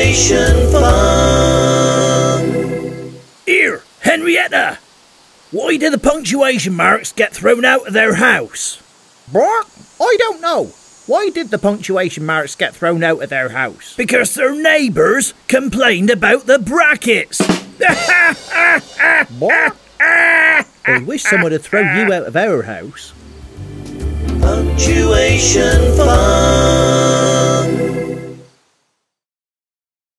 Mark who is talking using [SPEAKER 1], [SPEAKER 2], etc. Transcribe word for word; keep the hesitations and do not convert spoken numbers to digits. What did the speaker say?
[SPEAKER 1] Punctuation fun.
[SPEAKER 2] Here, Henrietta! Why did the punctuation marks get thrown out of their house?
[SPEAKER 3] What? I don't know. Why did the punctuation marks get thrown out of their house?
[SPEAKER 2] Because their neighbours complained about the brackets.
[SPEAKER 3] What? I wish someone had thrown you out of our house.
[SPEAKER 1] Punctuation fun.